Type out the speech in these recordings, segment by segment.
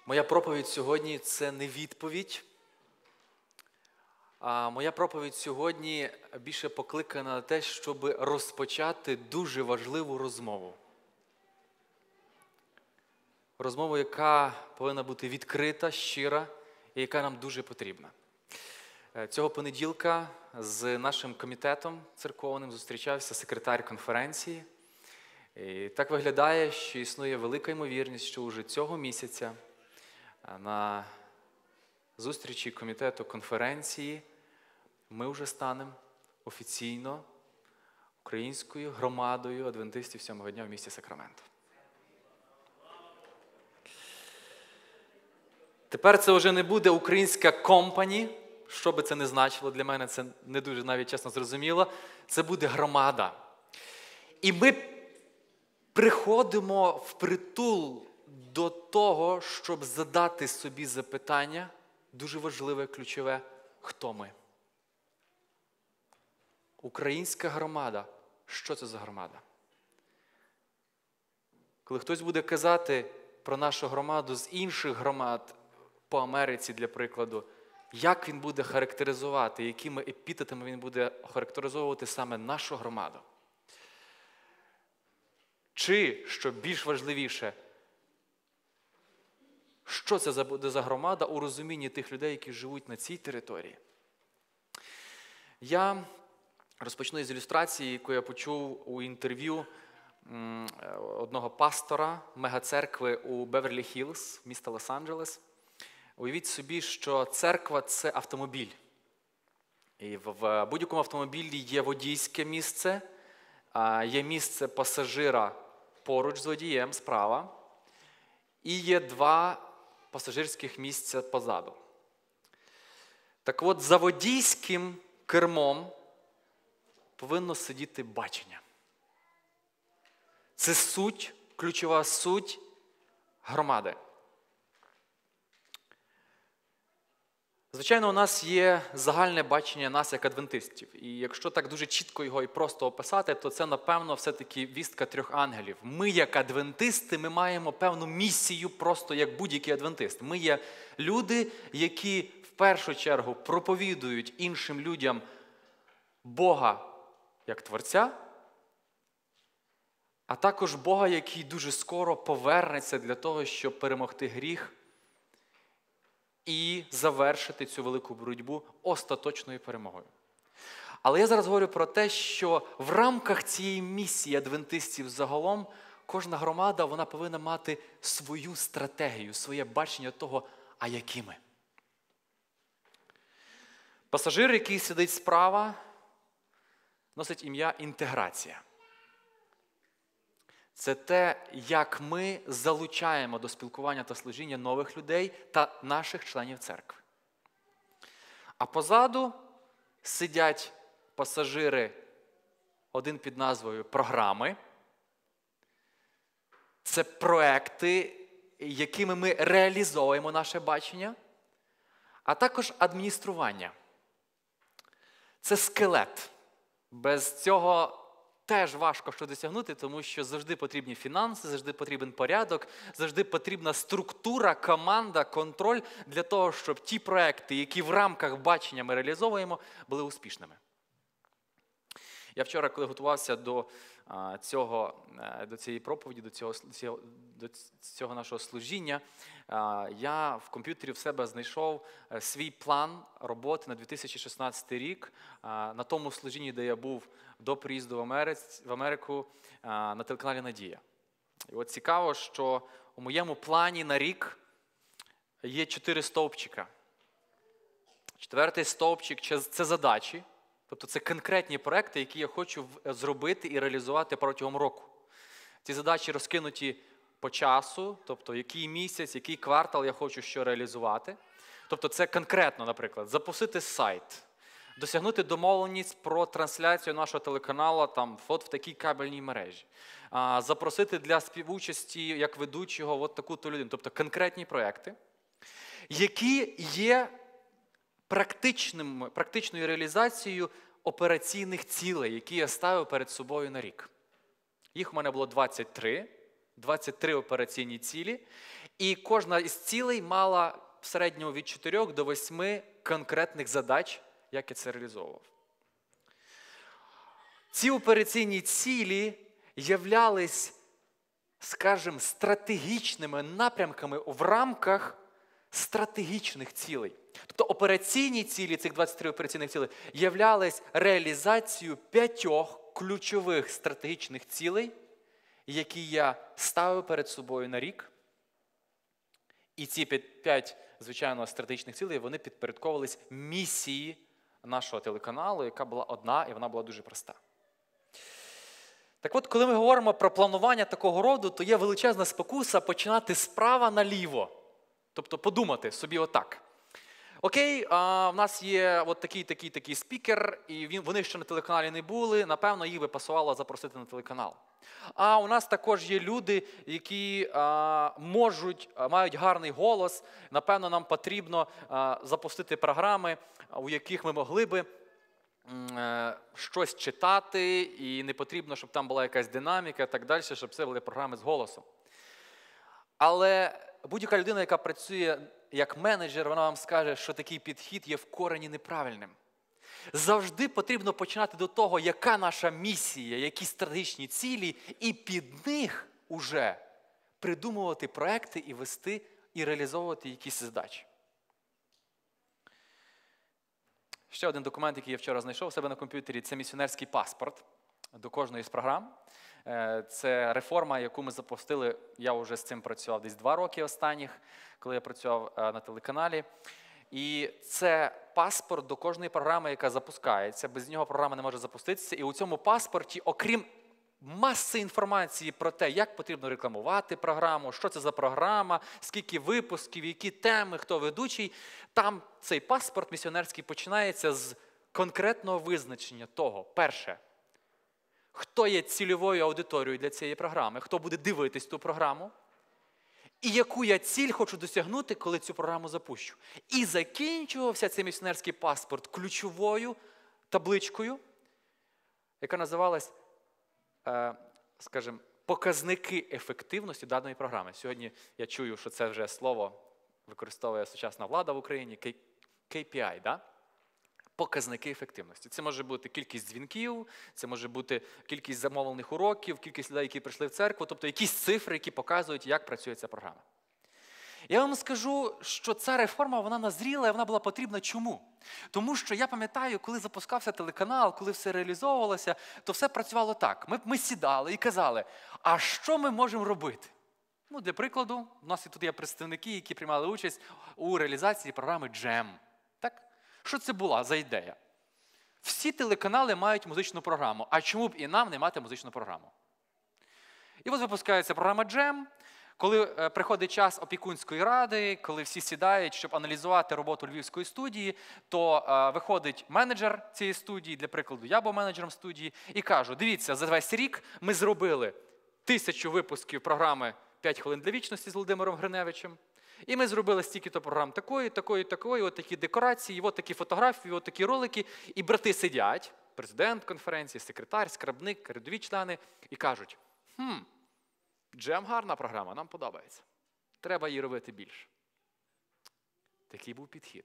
Моя проповідь сьогодні – це не відповідь, а моя проповідь сьогодні більше покликана на те, щоб розпочати дуже важливу розмову. Розмову, яка повинна бути відкрита, щира і яка нам дуже потрібна. Цього понеділка з нашим комітетом церковним зустрічався секретар конференції. І так виглядає, що існує велика ймовірність, що уже цього місяця на зустрічі комітету конференції ми вже станемо офіційно українською громадою адвентистів сьомого дня в місті Сакраменто. Тепер це вже не буде українська компані, що би це не значило, для мене це не дуже навіть чесно зрозуміло, це буде громада. І ми приходимо впритул до того, щоб задати собі запитання, дуже важливе, ключове, хто ми? Українська громада. Що це за громада? Коли хтось буде казати про нашу громаду з інших громад по Америці, для прикладу, як він буде характеризувати, якими епітетами він буде характеризовувати саме нашу громаду? Чи, що більш важливіше, що це буде за громада у розумінні тих людей, які живуть на цій території? Я розпочну із ілюстрації, яку я почув у інтерв'ю одного пастора мегацеркви у Беверлі-Хіллз, міста Лос-Анджелес. Уявіть собі, що церква – це автомобіль. І в будь-якому автомобілі є водійське місце, є місце пасажира поруч з водієм справа, і є два пасажирських місця позаду. Так от, за водійським кермом повинно сидіти бачення. Це суть, ключова суть громади. Звичайно, у нас є загальне бачення нас як адвентистів. І якщо так дуже чітко його і просто описати, то це, напевно, все-таки вістка трьох ангелів. Ми, як адвентисти, ми маємо певну місію просто як будь-який адвентист. Ми є люди, які в першу чергу проповідують іншим людям Бога як Творця, а також Бога, який дуже скоро повернеться для того, щоб перемогти гріх і завершити цю велику боротьбу остаточною перемогою. Але я зараз говорю про те, що в рамках цієї місії адвентистів загалом кожна громада, вона повинна мати свою стратегію, своє бачення того, а які ми. Пасажир, який сидить справа, носить ім'я інтеграція. Це те, як ми залучаємо до спілкування та служіння нових людей та наших членів церкви. А позаду сидять пасажири, один під назвою програми. Це проекти, якими ми реалізовуємо наше бачення, а також адміністрування. Це скелет. Без цього теж важко що досягнути, тому що завжди потрібні фінанси, завжди потрібен порядок, завжди потрібна структура, команда, контроль для того, щоб ті проекти, які в рамках бачення ми реалізовуємо, були успішними. Я вчора, коли готувався до цієї проповіді, до цього нашого служіння, я в комп'ютері в себе знайшов свій план роботи на 2016 рік на тому служінні, де я був до приїзду в Америку на телеканалі «Надія». І от цікаво, що у моєму плані на рік є 4 стовпчика. 4-й стовпчик – це задачі. Тобто це конкретні проекти, які я хочу зробити і реалізувати протягом року. Ці задачі розкинуті по часу, тобто який місяць, який квартал я хочу що реалізувати. Тобто це конкретно, наприклад, запустити сайт, досягнути домовленість про трансляцію нашого телеканалу там, от в такій кабельній мережі, запросити для співучасті як ведучого от таку-то людину. Тобто конкретні проекти, які є практичною реалізацією операційних цілей, які я ставив перед собою на рік. Їх у мене було 23 23 операційні цілі, і кожна із цілей мала в середньому від 4 до 8 конкретних задач, як я це реалізовував. Ці операційні цілі являлись, скажімо, стратегічними напрямками в рамках стратегічних цілей. Тобто операційні цілі, цих 23 операційних цілей, являлись реалізацією 5 ключових стратегічних цілей, які я ставив перед собою на рік. І ці 5, звичайно, стратегічних цілей, вони підпорядковувались місії нашого телеканалу, яка була одна, і вона була дуже проста. Так от, коли ми говоримо про планування такого роду, то є величезна спокуса починати справа наліво. Тобто подумати собі отак. Окей, в нас є от такий спікер, і вони ще на телеканалі не були, напевно, їх би пасувало запросити на телеканал. А у нас також є люди, які мають гарний голос, напевно, нам потрібно запустити програми, у яких ми могли би щось читати, і не потрібно, щоб там була якась динаміка і так далі, щоб це були програми з голосом. Але будь-яка людина, яка працює як менеджер, вона вам скаже, що такий підхід є в корені неправильним. Завжди потрібно починати до того, яка наша місія, які стратегічні цілі, і під них уже придумувати проекти і вести, і реалізовувати якісь задачі. Ще один документ, який я вчора знайшов у себе на комп'ютері, це місіонерський паспорт до кожної з програм. Це реформа, яку ми запустили, я вже з цим працював десь 2 роки останніх, коли я працював на телеканалі. І це паспорт до кожної програми, яка запускається. Без нього програма не може запуститися. І у цьому паспорті, окрім маси інформації про те, як потрібно рекламувати програму, що це за програма, скільки випусків, які теми, хто ведучий, там цей паспорт місіонерський починається з конкретного визначення того, перше, хто є цільовою аудиторією для цієї програми, хто буде дивитись ту програму, і яку я ціль хочу досягнути, коли цю програму запущу. І закінчувався цей місіонерський паспорт ключовою табличкою, яка називалась, скажімо, показники ефективності даної програми. Сьогодні я чую, що це вже слово використовує сучасна влада в Україні, KPI, да? Показники ефективності. Це може бути кількість дзвінків, це може бути кількість замовлених уроків, кількість людей, які прийшли в церкву, тобто якісь цифри, які показують, як працює ця програма. Я вам скажу, що ця реформа, вона назріла, і вона була потрібна чому? Тому що я пам'ятаю, коли запускався телеканал, коли все реалізовувалося, то все працювало так. Ми сідали і казали, а що ми можемо робити? Ну, для прикладу, у нас тут є представники, які приймали участь у реалізації програми «Джем». Так? Що це була за ідея? Всі телеканали мають музичну програму, а чому б і нам не мати музичну програму? І от випускається програма «Джем», коли приходить час опікунської ради, коли всі сідають, щоб аналізувати роботу Львівської студії, то виходить менеджер цієї студії, для прикладу, я був менеджером студії, і кажу, дивіться, за весь рік ми зробили 1000 випусків програми «5 хвилин для вічності» з Володимиром Гриневичем, і ми зробили стільки-то програм такої, от такі декорації, от такі фотографії, от такі ролики, і брати сидять, президент конференції, секретар, скарбник, рядові члени, і кажуть, «Джем» гарна програма, нам подобається. Треба її робити більше. Такий був підхід.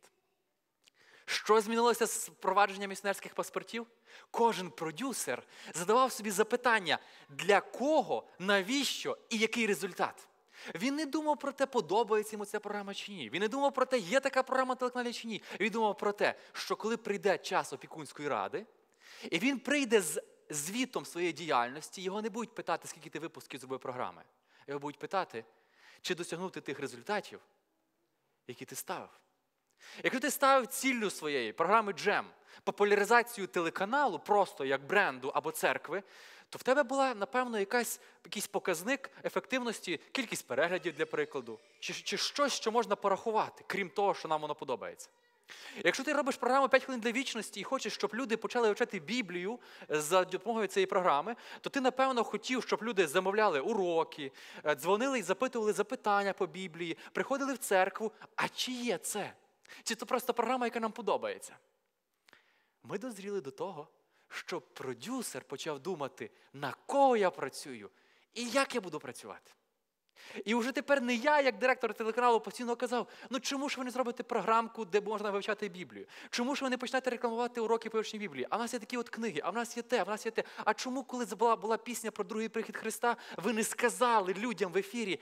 Що змінилося з впровадженням місіонерських паспортів? Кожен продюсер задавав собі запитання, для кого, навіщо і який результат. Він не думав про те, подобається йому ця програма чи ні. Він не думав про те, є така програма на телеканалі чи ні. Він думав про те, що коли прийде час опікунської ради, і він прийде з звітом своєї діяльності, його не будуть питати, скільки ти випусків зробив програми. Його будуть питати, чи досягнув ти тих результатів, які ти ставив. Якщо ти ставив ціллю своєї програми «Джем» популяризацію телеканалу просто як бренду або церкви, то в тебе була, напевно, якийсь показник ефективності, кількість переглядів, для прикладу, чи щось, що можна порахувати, крім того, що нам воно подобається. Якщо ти робиш програму «5 хвилин для вічності» і хочеш, щоб люди почали вивчати Біблію за допомогою цієї програми, то ти, напевно, хотів, щоб люди замовляли уроки, дзвонили і запитували запитання по Біблії, приходили в церкву. А чи є це? Чи це просто програма, яка нам подобається? Ми дозріли до того, що продюсер почав думати, на кого я працюю і як я буду працювати. І вже тепер не я, як директор телеканалу, постійно казав, ну чому ж ви не зробите програмку, де можна вивчати Біблію? Чому ж ви не почнете рекламувати уроки по вивченню Біблії? А в нас є такі от книги, а в нас є те, а в нас є те. А чому, коли була пісня про другий прихід Христа, ви не сказали людям в ефірі,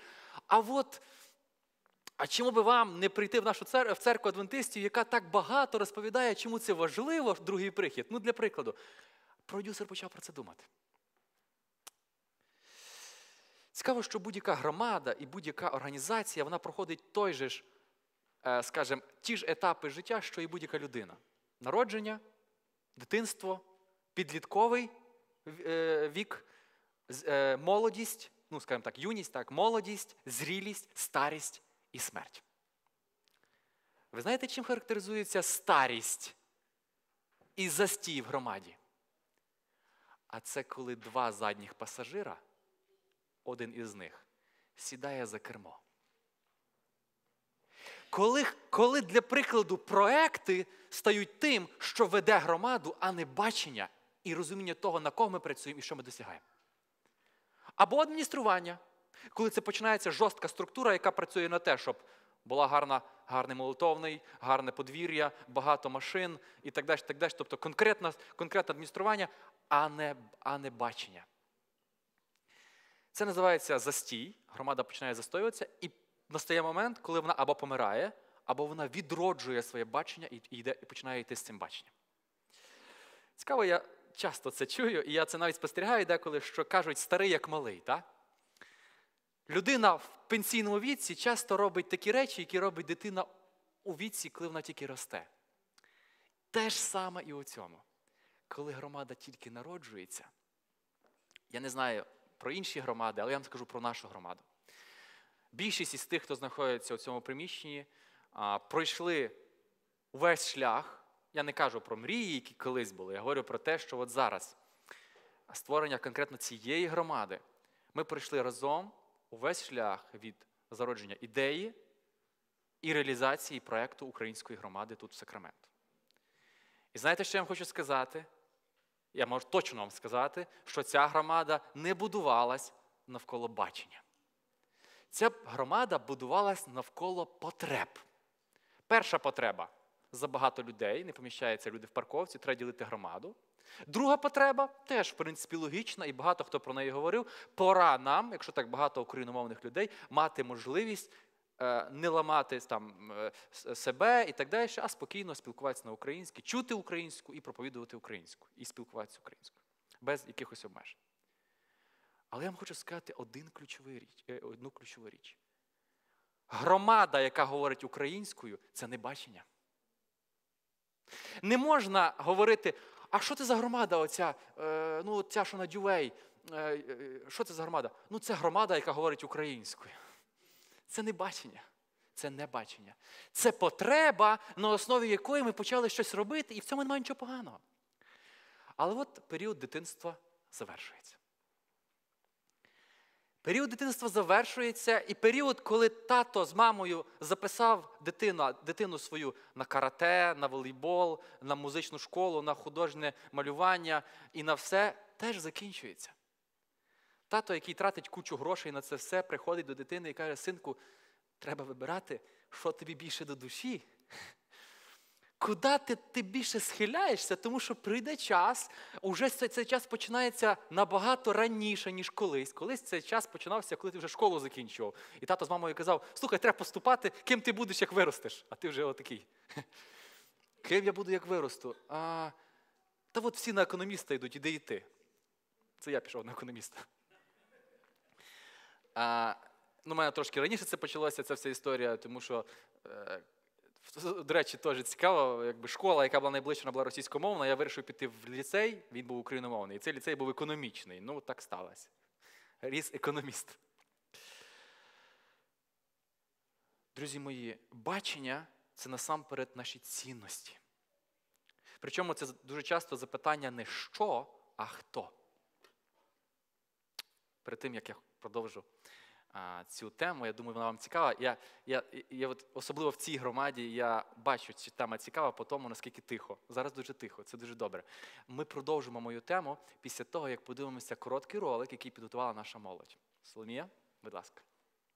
а чому би вам не прийти в нашу церкву адвентистів, яка так багато розповідає, чому це важливо, другий прихід? Ну, для прикладу, продюсер почав про це думати. Цікаво, що будь-яка громада і будь-яка організація, вона проходить той же ж, скажімо, ті ж етапи життя, що і будь-яка людина. Народження, дитинство, підлітковий вік, молодість, ну, скажімо так, юність, так, молодість, зрілість, старість і смерть. Ви знаєте, чим характеризується старість і застій в громаді? А це коли два задніх пасажира, один із них, сідає за кермо. Коли для прикладу проекти стають тим, що веде громаду, а не бачення і розуміння того, на кого ми працюємо і що ми досягаємо. Або адміністрування, коли це починається жорстка структура, яка працює на те, щоб була гарний молитовний, гарне подвір'я, багато машин і так далі, так далі. Тобто конкретне адміністрування, а не бачення. Це називається застій. Громада починає застоюватися, і настає момент, коли вона або помирає, або вона відроджує своє бачення і починає йти з цим баченням. Цікаво, я часто це чую, і я це навіть спостерігаю деколи, що кажуть старий як малий. Так? Людина в пенсійному віці часто робить такі речі, які робить дитина у віці, коли вона тільки росте. Те ж саме і у цьому. Коли громада тільки народжується, я не знаю про інші громади, але я вам скажу про нашу громаду. Більшість із тих, хто знаходиться у цьому приміщенні, пройшли увесь шлях. Я не кажу про мрії, які колись були, я говорю про те, що от зараз створення конкретно цієї громади. Ми пройшли разом увесь шлях від зародження ідеї і реалізації проєкту української громади тут в Сакраменто. І знаєте, що я вам хочу сказати? Я можу точно вам сказати, що ця громада не будувалась навколо бачення. Ця громада будувалась навколо потреб. Перша потреба – забагато людей, не поміщаються люди в парковці, треба ділити громаду. Друга потреба – теж, в принципі, логічна, і багато хто про неї говорив. Пора нам, якщо так багато україномовних людей, мати можливість не ламати там себе і так далі, а спокійно спілкуватися на українській, чути українську і проповідувати українську, і спілкуватися українською, без якихось обмежень. Але я вам хочу сказати одну ключову річ. Громада, яка говорить українською, це не бачення. Не можна говорити, а що це за громада оця, ця, що на Дювей, що це за громада? Ну, це громада, яка говорить українською. Це не бачення. Це не бачення. Це потреба, на основі якої ми почали щось робити, і в цьому немає нічого поганого. Але от період дитинства завершується. Період дитинства завершується, і період, коли тато з мамою записав дитину свою на карате, на волейбол, на музичну школу, на художнє малювання і на все, теж закінчується. Тато, який тратить кучу грошей на це все, приходить до дитини і каже: синку, треба вибирати, що тобі більше до душі. Куди ти більше схиляєшся, тому що прийде час, уже цей час починається набагато раніше, ніж колись. Колись цей час починався, коли ти вже школу закінчував. І тато з мамою казав: слухай, треба поступати, ким ти будеш, як виростеш. А ти вже отакий. Ким я буду, як виросту? Та от всі на економіста йдуть, іди і ти. Це я пішов на економіста. У мене трошки раніше це почалося, ця вся історія, тому що, до речі, теж цікаво, якби школа, яка була найближча, вона була російськомовна, я вирішив піти в ліцей, він був україномовний, і цей ліцей був економічний. Ну, так сталося. Ріс економіст. Друзі мої, бачення – це насамперед наші цінності. Причому це дуже часто запитання не що, а хто. Перед тим, як я продовжу цю тему, я думаю, вона вам цікава. Я от, особливо в цій громаді я бачу, що тема цікава по тому, наскільки тихо. Зараз дуже тихо, це дуже добре. Ми продовжимо мою тему після того, як подивимося короткий ролик, який підготувала наша молодь. Соломія, будь ласка.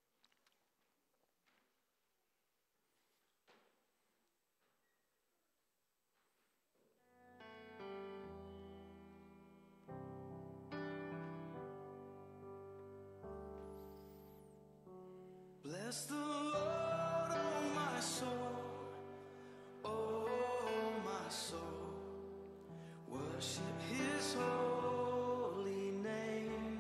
Bless the Lord, oh my soul, oh my soul. Worship His holy name.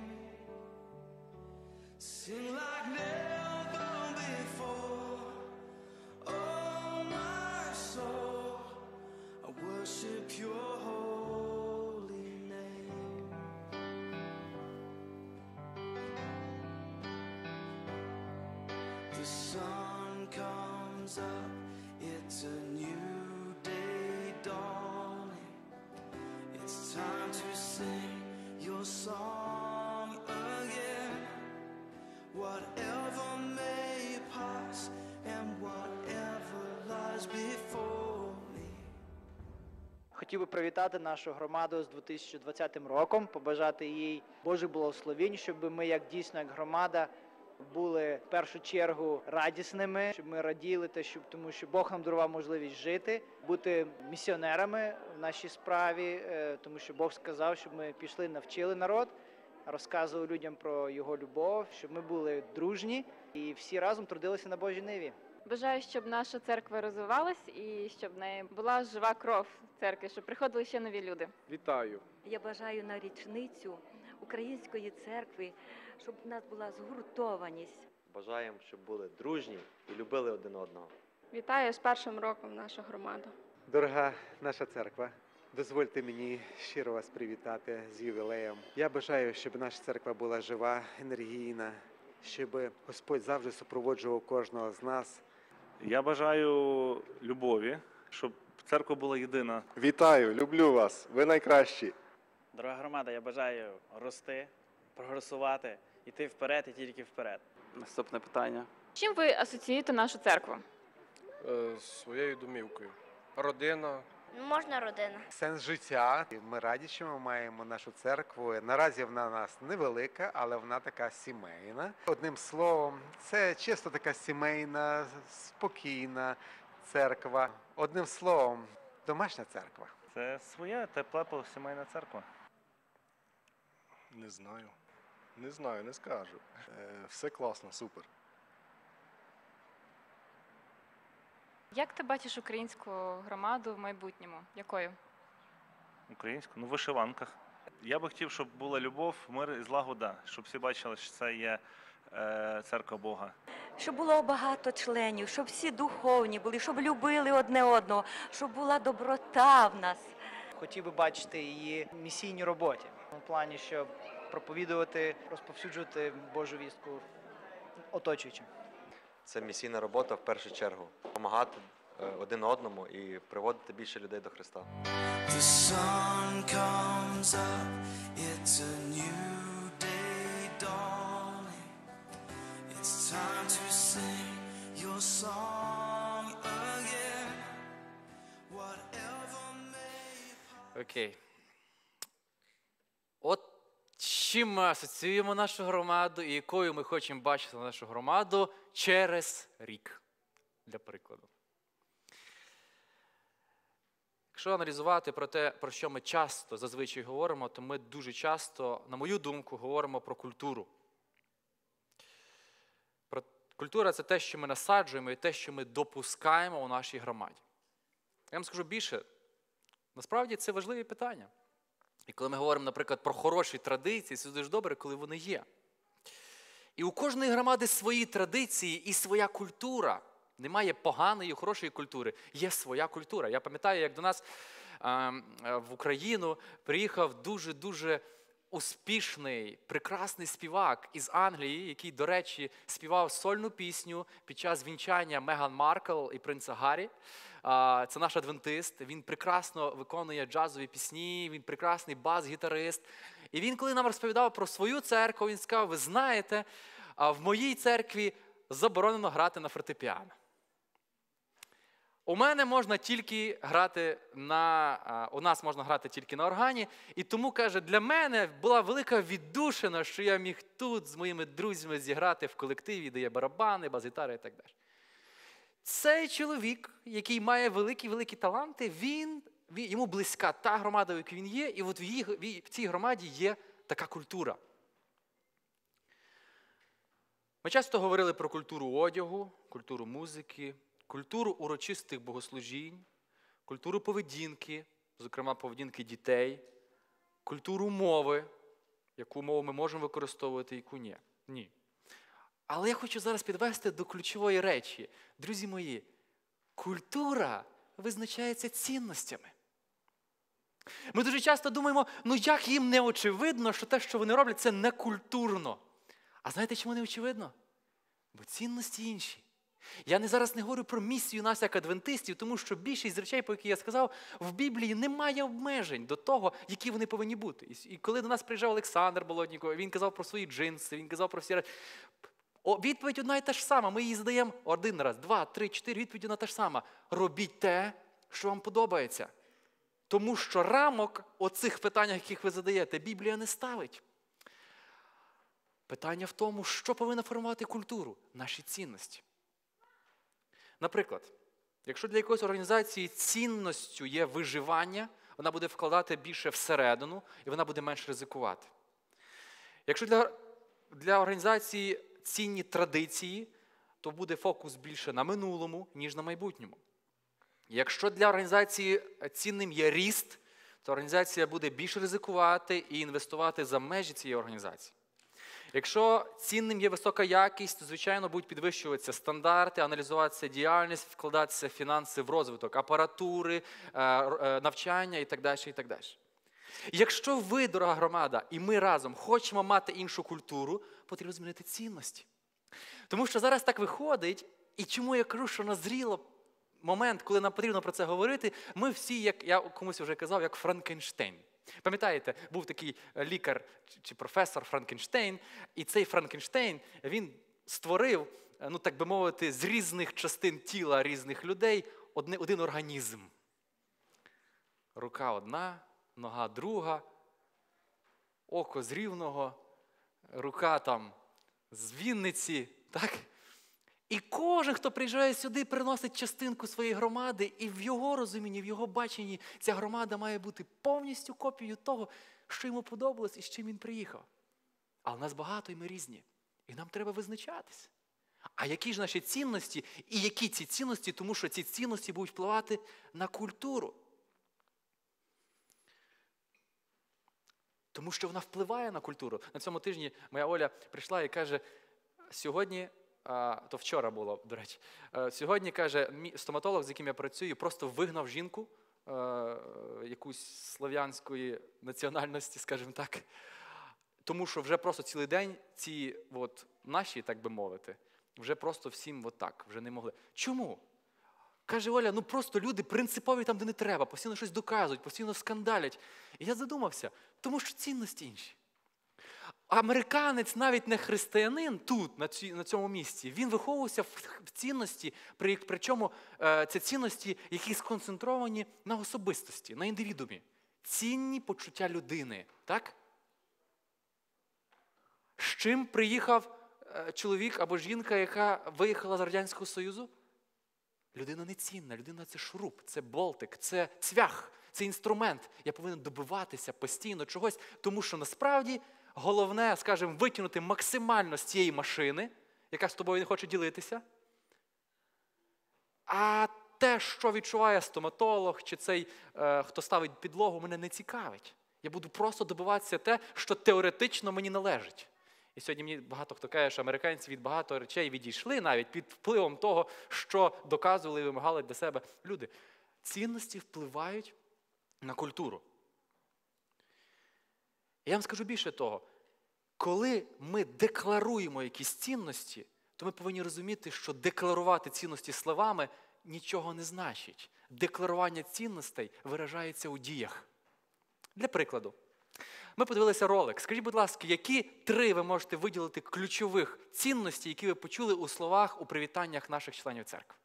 Sing like never before, oh my soul. I worship Your holy name. The sun comes up, it's a new day dawning. It's time to sing Your song again. Whatever may pass and whatever lies before me. Хотів би привітати нашу громаду з 2020 роком, побажати їй Божих благословень, щоб ми, як дійсно, як громада, були в першу чергу радісними, щоб ми раділи, тому що Бог нам дарував можливість жити, бути місіонерами в нашій справі, тому що Бог сказав, щоб ми пішли, навчили народ, розказували людям про Його любов, щоб ми були дружні і всі разом трудилися на Божій ниві. Бажаю, щоб наша церква розвивалась і щоб в неї була жива кров церкви, щоб приходили ще нові люди. Вітаю! Я бажаю на річницю Української церкви, щоб в нас була згуртованість. Бажаємо, щоб були дружні і любили один одного. Вітаю з першим роком нашу громаду. Дорога наша церква, дозвольте мені щиро вас привітати з ювілеєм. Я бажаю, щоб наша церква була жива, енергійна, щоб Господь завжди супроводжував кожного з нас. Я бажаю любові, щоб церква була єдина. Вітаю, люблю вас, ви найкращі. Дорога громада, я бажаю рости, прогресувати, йти вперед і тільки вперед. Наступне питання. Чим ви асоціюєте нашу церкву? Своєю домівкою. Родина. Можна родина. Сенс життя. Ми раді, що ми маємо нашу церкву. Наразі вона у нас невелика, але вона така сімейна. Одним словом, це чисто така сімейна, спокійна церква. Одним словом, домашня церква. Це своя тепла сімейна церква. Не знаю, не скажу. Все класно, супер. Як ти бачиш українську громаду в майбутньому? Якою? Українську? Ну, в вишиванках. Я би хотів, щоб була любов, мир і злагода, щоб всі бачили, що це є церква Бога. Щоб було багато членів, щоб всі духовні були, щоб любили одне одного, щоб була доброта в нас. Хотів би бачити її в місійній роботі, в плані, щоб проповідувати, розповсюджувати Божу вістку оточуючим. Це місійна робота в першу чергу. Допомагати один одному і приводити більше людей до Христа. The sun comes up, it's a new day dawning. It's time to sing Your song again. Whatever may. Окей. От чим ми асоціюємо нашу громаду і якою ми хочемо бачити нашу громаду через рік, для прикладу. Якщо аналізувати про те, про що ми часто зазвичай говоримо, то ми дуже часто, на мою думку, говоримо про культуру. Культура – це те, що ми насаджуємо і те, що ми допускаємо у нашій громаді. Я вам скажу більше, насправді це важливі питання. І коли ми говоримо, наприклад, про хороші традиції, це дуже добре, коли вони є. І у кожної громади свої традиції і своя культура. Немає поганої, хорошої культури. Є своя культура. Я пам'ятаю, як до нас в Україну приїхав дуже-дуже успішний, прекрасний співак із Англії, який, до речі, співав сольну пісню під час вінчання Меган Маркл і принца Гаррі. Це наш адвентист. Він прекрасно виконує джазові пісні, він прекрасний бас-гітарист. І він, коли нам розповідав про свою церкву, він сказав, ви знаєте, в моїй церкві заборонено грати на фортепіано. У мене можна тільки грати у нас можна грати тільки на органі, і тому, каже, для мене була велика віддушина, що я міг тут з моїми друзями зіграти в колективі, де є барабани, бас-гітари і так далі. Цей чоловік, який має великі таланти, йому близька та громада, в якій він є, і от в цій громаді є така культура. Ми часто говорили про культуру одягу, культуру музики, культуру урочистих богослужінь, культуру поведінки, зокрема поведінки дітей, культуру мови, яку мову ми можемо використовувати, яку ні. Ні. Але я хочу зараз підвести до ключової речі. Друзі мої, культура визначається цінностями. Ми дуже часто думаємо, ну як їм не очевидно, що те, що вони роблять, це не культурно. А знаєте, чому не очевидно? Бо цінності інші. Я зараз не говорю про місію нас як адвентистів, тому що більшість з речей, по які я сказав, в Біблії немає обмежень до того, які вони повинні бути. І коли до нас приїжджав Олександр Болотніков, він казав про свої джинси, він казав про всі речі. Відповідь одна і та ж сама. Ми її задаємо один раз, два, три, чотири, відповідь одна та ж сама. Робіть те, що вам подобається. Тому що рамок оцих питаннях, яких ви задаєте, Біблія не ставить. Питання в тому, що повинна формувати культуру? Наші цінності. Наприклад, якщо для якоїсь організації цінністю є виживання, вона буде вкладати більше всередину, і вона буде менш ризикувати. Якщо для організації цінні традиції, то буде фокус більше на минулому, ніж на майбутньому. Якщо для організації цінним є ріст, то організація буде більше ризикувати і інвестувати за межі цієї організації. Якщо цінним є висока якість, то, звичайно, будуть підвищуватися стандарти, аналізуватися діяльність, вкладатися фінанси в розвиток апаратури, навчання і так далі, і так далі. Якщо ви, дорога громада, і ми разом хочемо мати іншу культуру, потрібно змінити цінності. Тому що зараз так виходить, і чому я кажу, що назріло момент, коли нам потрібно про це говорити, ми всі, як я комусь вже казав, як Франкенштейн. Пам'ятаєте, був такий лікар чи професор Франкенштейн, і цей Франкенштейн, він створив, ну так би мовити, з різних частин тіла різних людей один організм. Рука одна, нога друга, око з Рівного, рука там з Вінниці, так? І кожен, хто приїжджає сюди, приносить частинку своєї громади, і в його розумінні, в його баченні ця громада має бути повністю копією того, що йому подобалось і з чим він приїхав. Але нас багато і ми різні. І нам треба визначатись. А які ж наші цінності і які ці цінності, тому що ці цінності будуть впливати на культуру. Тому що вона впливає на культуру. На цьому тижні моя Оля прийшла і каже, сьогодні, то вчора було, до речі, сьогодні, каже, стоматолог, з яким я працюю, просто вигнав жінку якусь слов'янської національності, скажімо так, тому що вже просто цілий день ці наші, так би мовити, вже просто всім так, вже не могли. Чому? Каже Оля, ну просто люди принципові там, де не треба, постійно щось доказують, постійно скандалять. І я задумався, тому що цінності інші. Американець, навіть не християнин тут, на цьому місці, він виховувався в цінності, причому це цінності, які сконцентровані на особистості, на індивідумі. Цінні почуття людини, так? З чим приїхав чоловік або жінка, яка виїхала з Радянського Союзу? Людина не цінна, людина – це шуруп, це болтик, це цвях, це інструмент. Я повинен добиватися постійно чогось, тому що насправді головне, скажімо, витягнути максимально з цієї машини, яка з тобою не хоче ділитися, а те, що відчуває стоматолог чи цей, хто ставить підлогу, мене не цікавить. Я буду просто добиватися те, що теоретично мені належить. І сьогодні мені багато хто каже, що американці від багато речей відійшли навіть під впливом того, що доказували і вимагали для себе люди. Цінності впливають на культуру. Я вам скажу більше того. Коли ми декларуємо якісь цінності, то ми повинні розуміти, що декларувати цінності словами нічого не значить. Декларування цінностей виражається у діях. Для прикладу. Ми подивилися ролик. Скажіть, будь ласка, які 3 ви можете виділити ключових цінностей, які ви почули у словах, у привітаннях наших членів церкви?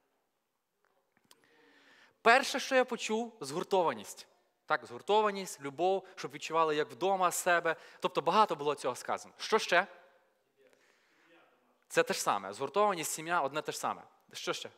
Перше, що я почув – згуртованість. Так, згуртованість, любов, щоб відчували як вдома себе. Тобто багато було цього сказано. Що ще? Це те ж саме. Згуртованість, сім'я – одне те ж саме. Що ще?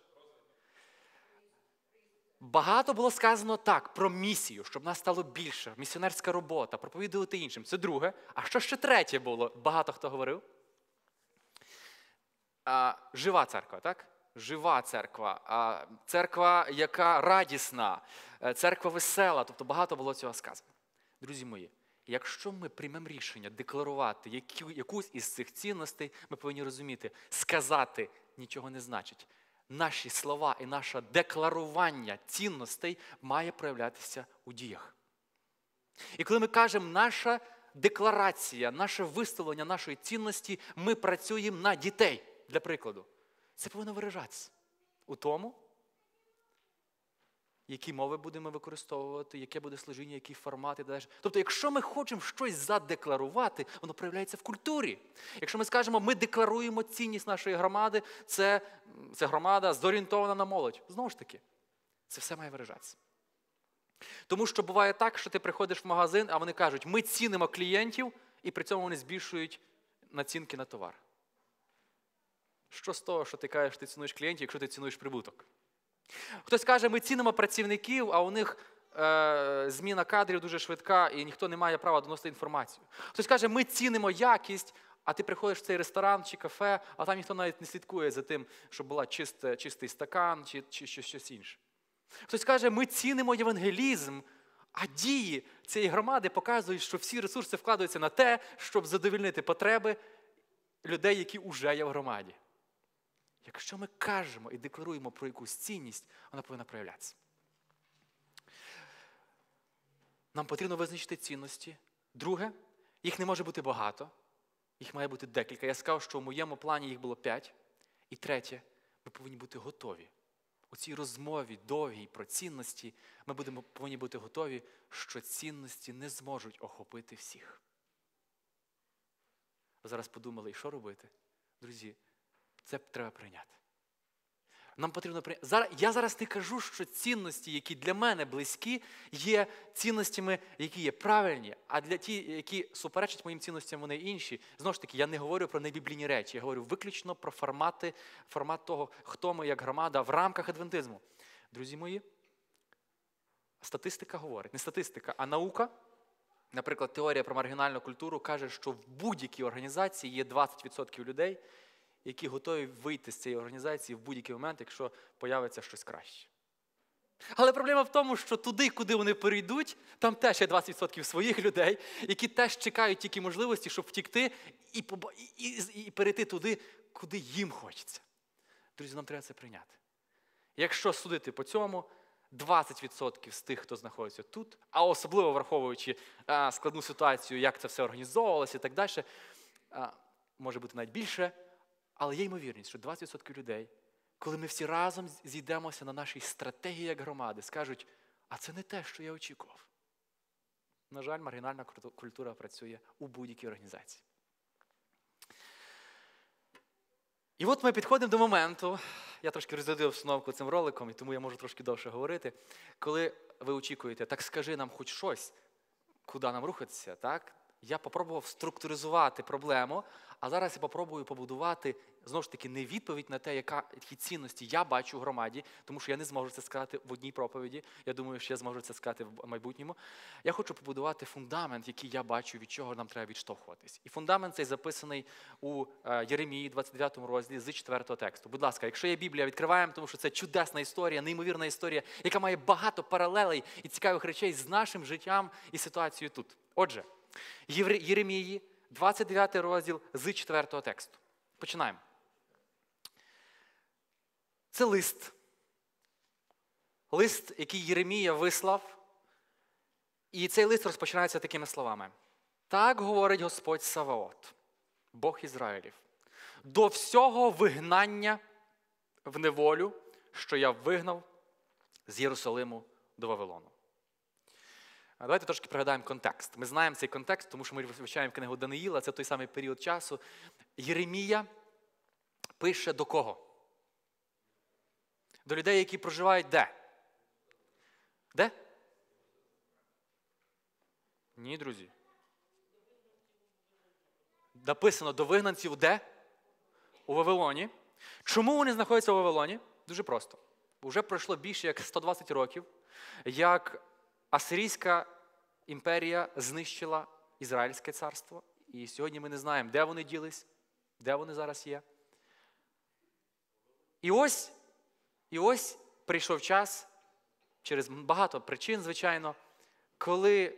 Багато було сказано так, про місію, щоб нас стало більше, місіонерська робота, проповідувати іншим. Це друге. А що ще третє було? Багато хто говорив? жива церква, так? Жива церква, церква, яка радісна, церква весела, тобто багато було цього сказано. Друзі мої, якщо ми приймемо рішення декларувати якусь із цих цінностей, ми повинні розуміти, сказати нічого не значить. Наші слова і наше декларування цінностей має проявлятися у діях. І коли ми кажемо наша декларація, наше висловлення нашої цінності, ми працюємо на дітей, для прикладу. Це повинно виражатися у тому, які мови будемо використовувати, яке буде служіння, який формат і далі. Тобто, якщо ми хочемо щось задекларувати, воно проявляється в культурі. Якщо ми скажемо, ми декларуємо цінність нашої громади, це громада зорієнтована на молодь. Знову ж таки, це все має виражатися. Тому що буває так, що ти приходиш в магазин, а вони кажуть, ми цінимо клієнтів, і при цьому вони збільшують націнки на товар. Що з того, що ти кажеш, ти цінуєш клієнтів, якщо ти цінуєш прибуток? Хтось каже, ми цінимо працівників, а у них зміна кадрів дуже швидка, і ніхто не має права доносити інформацію. Хтось каже, ми цінимо якість, а ти приходиш в цей ресторан чи кафе, а там ніхто навіть не слідкує за тим, щоб була чистий стакан чи щось інше. Хтось каже, ми цінимо євангелізм, а дії цієї громади показують, що всі ресурси вкладаються на те, щоб задовольнити потреби людей, які вже є в громаді. Якщо ми кажемо і декларуємо про якусь цінність, вона повинна проявлятися. Нам потрібно визначити цінності. Друге, їх не може бути багато, їх має бути декілька. Я сказав, що в моєму плані їх було 5. І третє, ми повинні бути готові. У цій розмові довгій про цінності ми повинні бути готові, що цінності не зможуть охопити всіх. Ви зараз подумали, і що робити? Друзі, це треба прийняти. Нам потрібно прийняти. Я зараз не кажу, що цінності, які для мене близькі, є цінностями, які є правильні, а для ті, які суперечать моїм цінностям, вони інші. Знову ж таки, я не говорю про небіблійні речі, я говорю виключно про формат того, хто ми як громада в рамках адвентизму. Друзі мої, статистика говорить, не статистика, а наука, наприклад, теорія про маргінальну культуру каже, що в будь-якій організації є 20% людей, які готові вийти з цієї організації в будь-який момент, якщо появиться щось краще. Але проблема в тому, що туди, куди вони перейдуть, там теж є 20% своїх людей, які теж чекають тільки можливості, щоб втікти і перейти туди, куди їм хочеться. Друзі, нам треба це прийняти. Якщо судити по цьому, 20% з тих, хто знаходиться тут, а особливо враховуючи складну ситуацію, як це все організовувалося і так далі, може бути навіть більше, але є ймовірність, що 20% людей, коли ми всі разом зійдемося на нашій стратегії як громади, скажуть, а це не те, що я очікував. На жаль, маргінальна культура працює у будь-якій організації. І от ми підходимо до моменту, я трошки розглядив обстановку цим роликом, і тому я можу трошки довше говорити, коли ви очікуєте, так скажи нам хоч щось, куди нам рухатися, так? Я попробував структуризувати проблему, а зараз я попробую побудувати, знову ж таки, не відповідь на те, які цінності я бачу в громаді, тому що я не зможу це сказати в одній проповіді, я думаю, що я зможу це сказати в майбутньому. Я хочу побудувати фундамент, який я бачу, від чого нам треба відштовхуватись. І фундамент цей записаний у Єремії, 29 розділі, з 4 тексту. Будь ласка, якщо є Біблія, відкриваємо, тому що це чудесна історія, неймовірна історія, яка має багато паралелей і цікавих речей з нашим життям і ситуацією тут. Отже, Єремії, 29 розділ з 4 тексту. Починаємо. Це лист. Лист, який Єремія вислав. І цей лист розпочинається такими словами. Так говорить Господь Саваот, Бог Ізраїлів, до всього вигнання в неволю, що я вигнав з Єрусалиму до Вавилону. Давайте трошки пригадаємо контекст. Ми знаємо цей контекст, тому що ми вивчаємо книгу Даниїла, це той самий період часу. Єремія пише до кого? До людей, які проживають де? Де? Ні, друзі. Написано до вигнанців де? У Вавилоні. Чому вони знаходяться у Вавилоні? Дуже просто. Уже пройшло більше як 120 років, як Асирійська імперія знищила Ізраїльське царство. І сьогодні ми не знаємо, де вони ділись, де вони зараз є. І ось прийшов час, через багато причин, звичайно, коли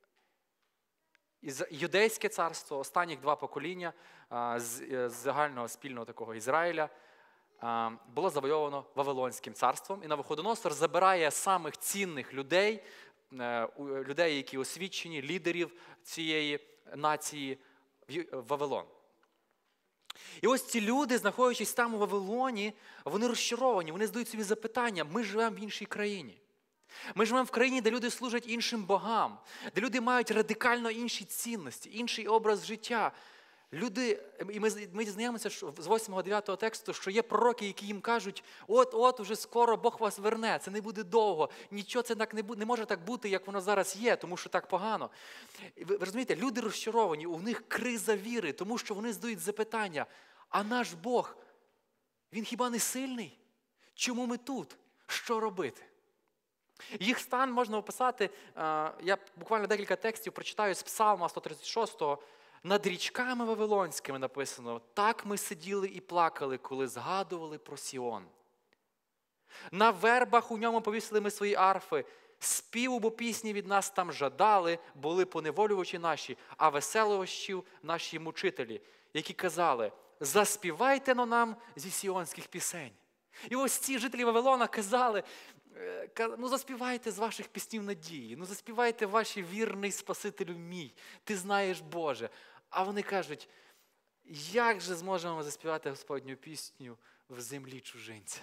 Юдейське царство, останніх 2 покоління з загального спільного такого Ізраїля, було завойовано Вавилонським царством. І Навуходоносор забирає самих цінних людей, які освічені, лідерів цієї нації, в Вавилон. І ось ці люди, знаходячись там у Вавилоні, вони розчаровані, вони задають собі запитання: ми живемо в іншій країні. Ми живемо в країні, де люди служать іншим богам, де люди мають радикально інші цінності, інший образ життя. Люди, і ми дізнаємося з 8-9 тексту, що є пророки, які їм кажуть: от уже скоро Бог вас верне, це не буде довго, нічого це так не може так бути, як воно зараз є, тому що так погано. Ви розумієте, люди розчаровані, у них криза віри, тому що вони задають запитання: а наш Бог, Він хіба не сильний? Чому ми тут? Що робити? Їх стан можна описати, я буквально декілька текстів прочитаю з Псалма 136-го. Над річками Вавилонськими написано: так ми сиділи і плакали, коли згадували про Сіон. На вербах у ньому повісили ми свої арфи, співу, бо пісні від нас там жадали, були поневолювачі наші, а веселощів наші мучителі, які казали: заспівайте но нам зі сіонських пісень. І ось ці жителі Вавилона казали: ну заспівайте з ваших піснів надії, ну заспівайте ваші вірний Спасителю мій, ти знаєш Боже. А вони кажуть: як же зможемо заспівати Господню пісню в землі чужинця?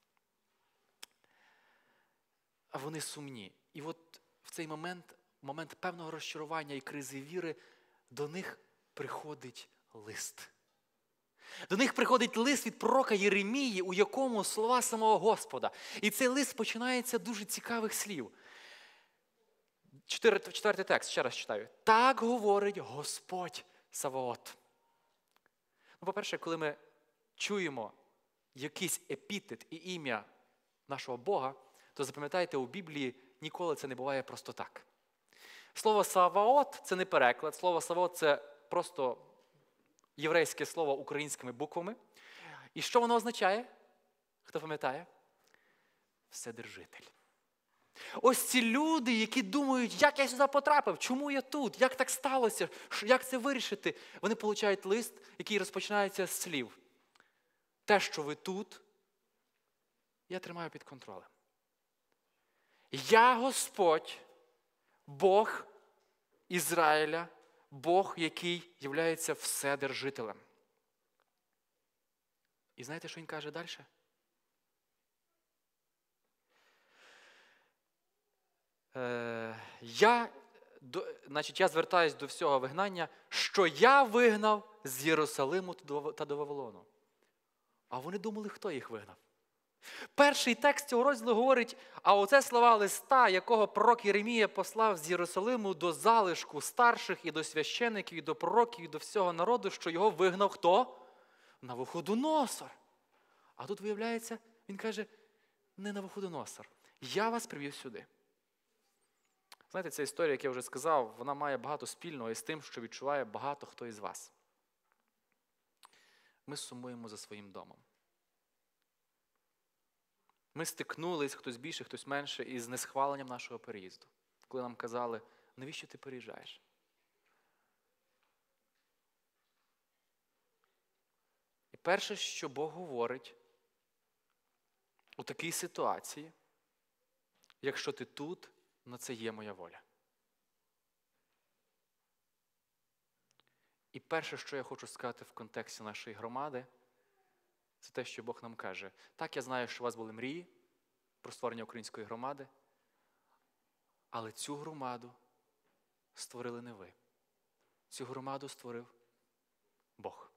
А вони сумні. І от в цей момент певного розчарування і кризи віри, до них приходить лист. До них приходить лист від пророка Єремії, у якому слова самого Господа. І цей лист починається з дуже цікавих слів. 4-й текст, ще раз читаю. Так говорить Господь Саваот. Ну, по-перше, коли ми чуємо якийсь епітет і ім'я нашого Бога, то запам'ятайте, у Біблії ніколи це не буває просто так. Слово Саваот – це не переклад. Слово Саваот – це просто єврейське слово українськими буквами. І що воно означає? Хто пам'ятає? Вседержитель. Ось ці люди, які думають: як я сюди потрапив, чому я тут, як так сталося, як це вирішити? Вони получають лист, який розпочинається з слів: те, що ви тут, я тримаю під контролем. Я Господь, Бог Ізраїля, Бог, який являється вседержителем. І знаєте, що він каже далі? Я звертаюсь до всього вигнання, що я вигнав з Єрусалиму та до Вавилону. А вони думали, хто їх вигнав. Перший текст цього розділу говорить: а оце слова листа, якого пророк Єремія послав з Єрусалиму до залишку старших і до священиків, і до пророків, і до всього народу, що його вигнав хто? Навуходоносор. А тут, виявляється, він каже: не Навуходоносор, я вас привів сюди. Знаєте, ця історія, як я вже сказав, вона має багато спільного із тим, що відчуває багато хто із вас. Ми сумуємо за своїм домом. Ми стикнулись, хтось більше, хтось менше, із несхваленням нашого переїзду. Коли нам казали: навіщо ти переїжджаєш? І перше, що Бог говорить у такій ситуації: якщо ти тут, на це є моя воля. І перше, що я хочу сказати в контексті нашої громади, це те, що Бог нам каже: так, я знаю, що у вас були мрії про створення української громади, але цю громаду створили не ви. Цю громаду створив Бог.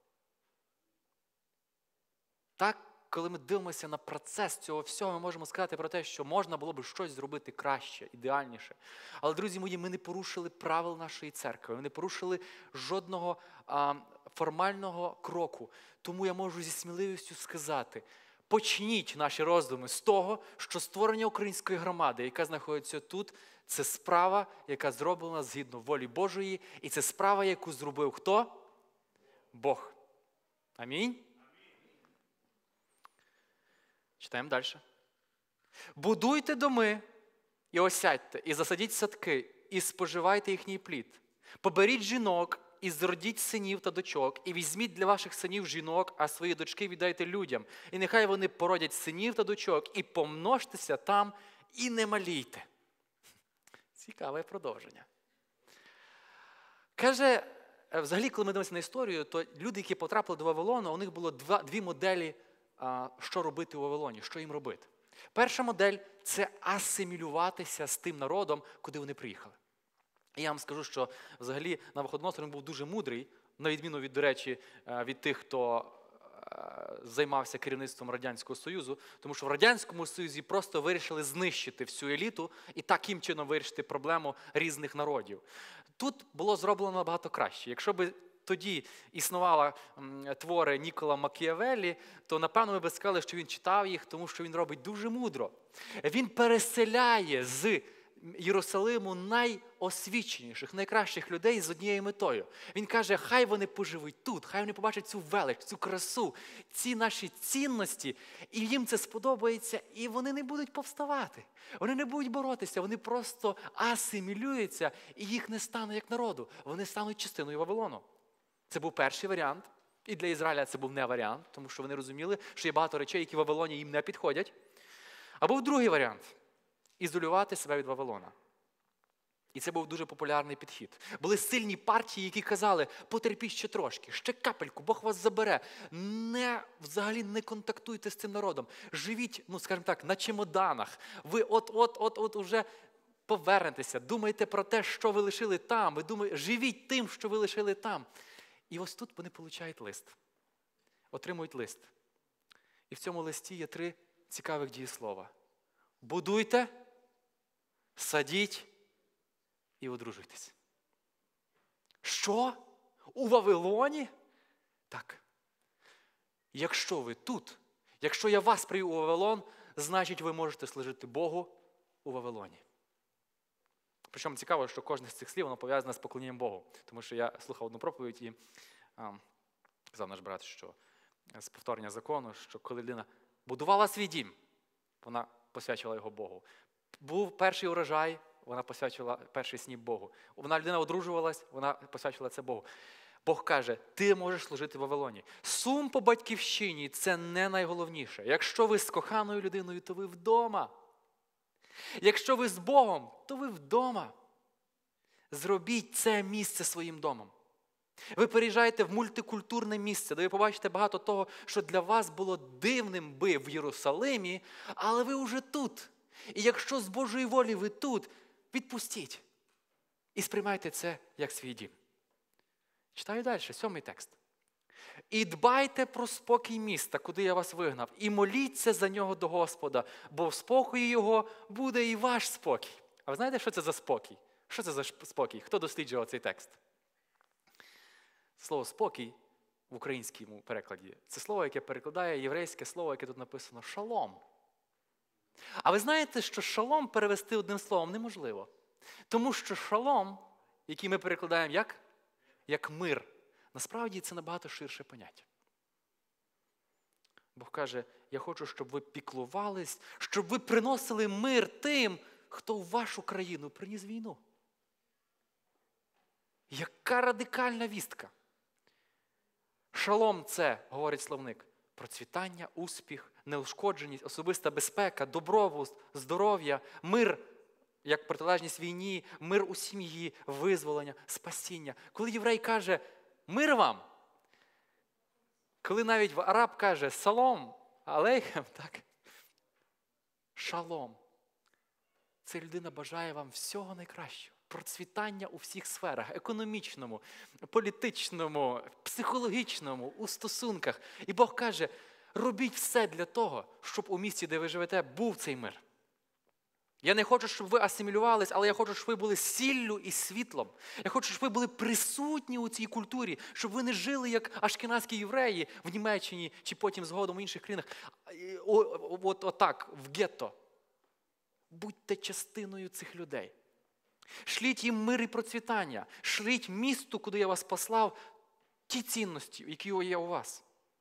Так, коли ми дивимося на процес цього всього, ми можемо сказати про те, що можна було б щось зробити краще, ідеальніше. Але, друзі мої, ми не порушили правил нашої церкви, ми не порушили жодного формального кроку. Тому я можу зі сміливістю сказати: почніть наші роздуми з того, що створення української громади, яка знаходиться тут, це справа, яка зроблена згідно волі Божої, і це справа, яку зробив хто? Бог. Амінь. Читаємо далі. Будуйте доми і осядьте, і засадіть садки, і споживайте їхній плід. Поберіть жінок і зродіть синів та дочок, і візьміть для ваших синів жінок, а свої дочки віддайте людям. І нехай вони породять синів та дочок, і помножтеся там, і не малійте. Цікаве продовження. Каже, взагалі, коли ми дивимося на історію, то люди, які потрапили до Вавилону, у них було дві моделі, що робити у Вавилоні, що їм робити. Перша модель – це асимілюватися з тим народом, куди вони приїхали. І я вам скажу, що взагалі Навуходоносор був дуже мудрий, на відміну від, до речі, від тих, хто займався керівництвом Радянського Союзу, тому що в Радянському Союзі просто вирішили знищити всю еліту і таким чином вирішити проблему різних народів. Тут було зроблено набагато краще. Якщо б тоді існували твори Нікола Макіавеллі, то, напевно, ми б сказали, що він читав їх, тому що він робить дуже мудро. Він переселяє з Єрусалиму найосвіченіших, найкращих людей з однією метою. Він каже, хай вони поживуть тут, хай вони побачать цю велич, цю красу, ці наші цінності, і їм це сподобається, і вони не будуть повставати. Вони не будуть боротися, вони просто асимілюються, і їх не стане як народу. Вони стануть частиною Вавилону. Це був перший варіант, і для Ізраїля це був не варіант, тому що вони розуміли, що є багато речей, які в Вавилоні їм не підходять. А був другий варіант – ізолювати себе від Вавилона. І це був дуже популярний підхід. Були сильні партії, які казали, потерпіть ще трошки, ще капельку, Бог вас забере. Взагалі не контактуйте з цим народом. Живіть, скажімо так, на чемоданах. Ви от уже повернетеся, думайте про те, що ви лишили там. Живіть тим, що ви лишили там. І ось тут вони отримують лист. Отримують лист. І в цьому листі є 3 цікавих дієслова. Будуйте, садіть і одружуйтесь. Що? У Вавилоні? Так. Якщо ви тут, якщо я вас привів у Вавилон, значить ви можете служити Богу у Вавилоні. Причому цікаво, що кожне з цих слів воно пов'язане з поклонінням Богу. Тому що я слухав одну проповідь і казав наш брат, що з повторення закону, що коли людина будувала свій дім, вона посвячувала його Богу. Був перший урожай, вона посвячувала перший сніп Богу. Людина одружувалась, вона посвячувала це Богу. Бог каже, ти можеш служити в Вавилоні. Сум по батьківщині – це не найголовніше. Якщо ви з коханою людиною, то ви вдома. Якщо ви з Богом, то ви вдома. Зробіть це місце своїм домом. Ви переїжджаєте в мультикультурне місце, де ви побачите багато того, що для вас було дивним би в Єрусалимі, але ви вже тут. І якщо з Божої волі ви тут, відпустіть. І сприймайте це як свій дім. Читаю далі, 7 текст. «І дбайте про спокій міста, куди я вас вигнав, і моліться за нього до Господа, бо в спокої його буде і ваш спокій». А ви знаєте, що це за спокій? Що це за спокій? Хто досліджував цей текст? Слово «спокій» в українському перекладі – це слово, яке перекладає єврейське слово, яке тут написано «шалом». А ви знаєте, що шалом перевести одним словом неможливо. Тому що шалом, який ми перекладаємо як? Як мир. Насправді це набагато ширше поняття. Бог каже, я хочу, щоб ви піклувались, щоб ви приносили мир тим, хто в вашу країну приніс війну. Яка радикальна вістка. Шалом – це, говорить словник, процвітання, успіх, неушкодженість, особиста безпека, добробут, здоров'я, мир, як протилежність війні, мир у сім'ї, визволення, спасіння. Коли єврей каже «мир вам», коли навіть араб каже «салом алейхем», так? Шалом. Ця людина бажає вам всього найкращого. Процвітання у всіх сферах – економічному, політичному, психологічному, у стосунках. І Бог каже, робіть все для того, щоб у місті, де ви живете, був цей мир. Я не хочу, щоб ви асимілювались, але я хочу, щоб ви були сіллю і світлом. Я хочу, щоб ви були присутні у цій культурі, щоб ви не жили, як ашкеназькі євреї в Німеччині чи потім згодом в інших країнах. Отак, в гетто. Будьте частиною цих людей. Шліть їм мир і процвітання. Шліть місту, куди я вас послав, ті цінності, які є у вас.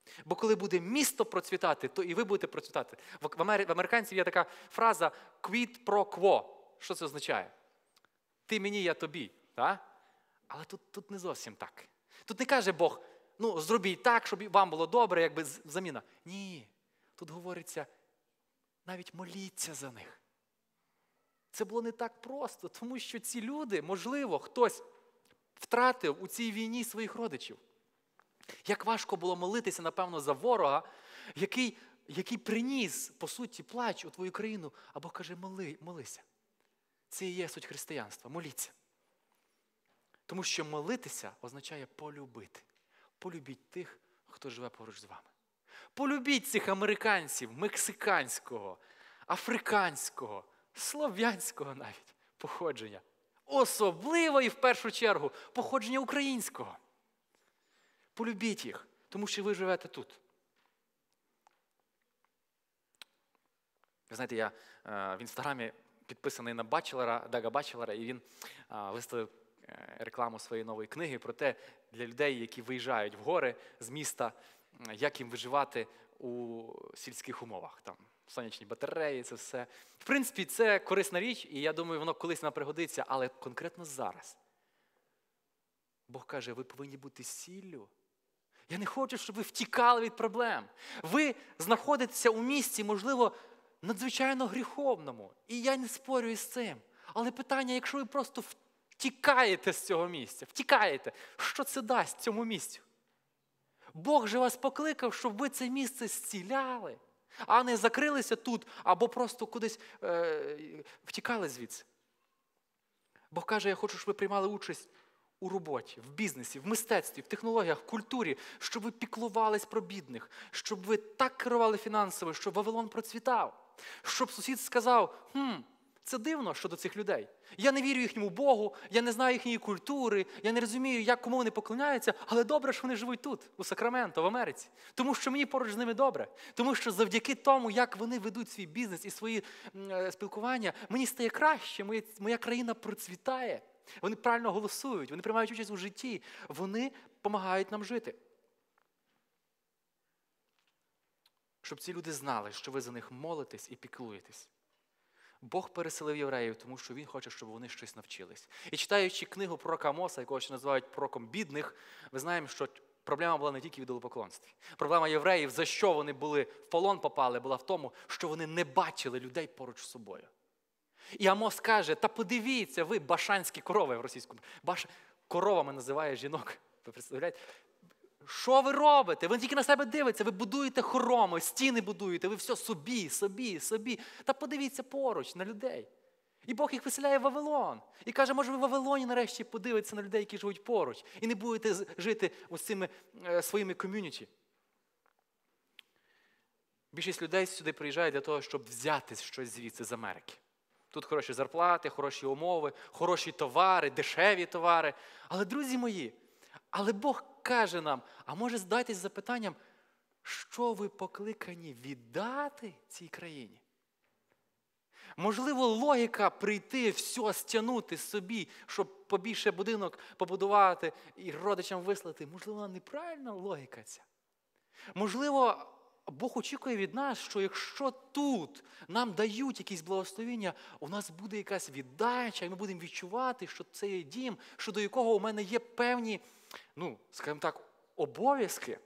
Бо коли буде місто процвітати, то і ви будете процвітати. В американців є така фраза «quid pro quo». Що це означає? Ти мені, я тобі. Так? Але тут не зовсім так. Тут не каже Бог, ну, зробіть так, щоб вам було добре, якби заміна. Ні. Тут говориться, навіть моліться за них. Це було не так просто, тому що ці люди, можливо, хтось втратив у цій війні своїх родичів. Як важко було молитися, напевно, за ворога, який приніс, по суті, плач у твою країну, а Бог каже, молися. Це і є суть християнства. Моліться. Тому що молитися означає полюбити. Полюбіть тих, хто живе поруч з вами. Полюбіть цих американців, мексиканського, африканського, слов'янського навіть походження. Особливо і в першу чергу походження українського. Полюбіть їх, тому що ви живете тут. Ви знаєте, я в Інстаграмі підписаний на Дага Бачелора, і він виставив рекламу своєї нової книги про те, для людей, які виїжджають в гори з міста, як їм виживати у сільських умовах. Там сонячні батареї, це все. В принципі, це корисна річ, і я думаю, воно колись нам пригодиться, але конкретно зараз. Бог каже, ви повинні бути сіллю. Я не хочу, щоб ви втікали від проблем. Ви знаходитеся у місці, можливо, надзвичайно гріховному. І я не спорю із цим. Але питання, якщо ви просто втікаєте з цього місця, втікаєте, що це дасть цьому місцю? Бог же вас покликав, щоб ви це місце зціляли, а не закрилися тут, або просто кудись втікали звідси. Бог каже, я хочу, щоб ви приймали участь у роботі, в бізнесі, в мистецтві, в технологіях, в культурі, щоб ви піклувались про бідних, щоб ви так керували фінансово, щоб Вавилон процвітав, щоб сусід сказав, це дивно щодо цих людей. Я не вірю їхньому Богу, я не знаю їхньої культури, я не розумію, кому вони поклоняються, але добре, що вони живуть тут, у Сакраменто, в Америці. Тому що мені поруч з ними добре. Тому що завдяки тому, як вони ведуть свій бізнес і свої спілкування, мені стає краще, моя країна процвітає. Вони правильно голосують, вони приймають участь у житті, вони допомагають нам жити. Щоб ці люди знали, що ви за них молитесь і піклуєтесь. Бог переселив євреїв, тому що Він хоче, щоб вони щось навчились. І читаючи книгу пророка Амоса, якого ще називають пророком бідних, ми знаємо, що проблема була не тільки в ідолопоклонстві. Проблема євреїв, за що вони були в полон попали, була в тому, що вони не бачили людей поруч з собою. І Амос каже, та подивіться ви, башанські корови в російському. Коровами називає жінок. Ви представляєте? Що ви робите? Ви тільки на себе дивитеся, ви будуєте хороми, стіни будуєте, ви все собі. Та подивіться поруч на людей. І Бог їх виселяє в Вавилон. І каже, може ви в Вавилоні нарешті подивитеся на людей, які живуть поруч. І не будете жити ось цими своїми ком'юніті. Більшість людей сюди приїжджає для того, щоб взяти щось звідси з Америки. Тут хороші зарплати, хороші умови, хороші товари, дешеві товари. Але, друзі мої, Бог каже нам, а може здайтесь запитанням, що ви покликані віддати цій країні? Можливо, логіка прийти, все стягнути собі, щоб побільше будинок побудувати і родичам вислати, можливо, вона неправильна логіка ця. Можливо, Бог очікує від нас, що якщо тут нам дають якісь благословення, у нас буде якась віддача, і ми будемо відчувати, що це є дім, що до якого у мене є певні, скажімо так, обов'язки.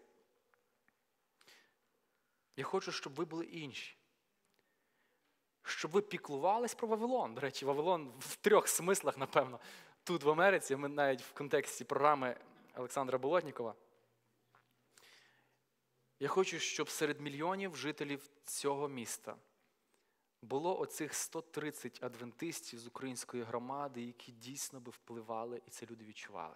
Я хочу, щоб ви були інші. Щоб ви піклувались про Вавилон. До речі, Вавилон в 3 смислах, напевно, тут в Америці, ми навіть в контексті програми Олександра Болотнікова. Я хочу, щоб серед мільйонів жителів цього міста було оцих 130 адвентистів з української громади, які дійсно би впливали, і це люди відчували.